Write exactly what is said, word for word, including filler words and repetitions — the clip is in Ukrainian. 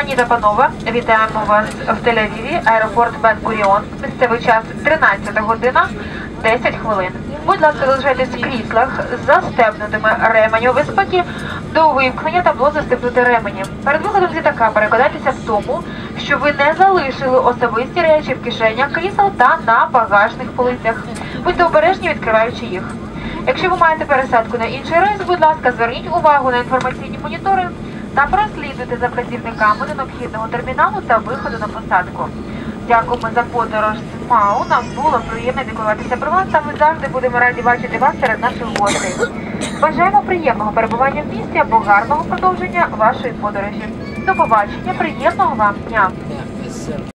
Пані та панове, вітаємо вас в Тель-Авіві, аеропорт Бен-Гуріон. Місцевий час тринадцята година десять хвилин. Будь ласка, залишайтесь в кріслах з застебнутими ременями безпеки до вимкнення табло «Застебнути ремені». Перед виходом з літака переконайтеся в тому, що ви не залишили особисті речі в кишенях крісел та на багажних полицях. Будьте обережні, відкриваючи їх. Якщо ви маєте пересадку на інший рейс, будь ласка, зверніть увагу на інформаційні монітори та прослідуйте за працівниками до необхідного терміналу та виходу на посадку. Дякуємо за подорож з МАУ. Нам було приємно піклуватися про вас, та ми завжди будемо раді бачити вас серед наших гостей. Бажаємо приємного перебування в місті або гарного продовження вашої подорожі. До побачення, приємного вам дня!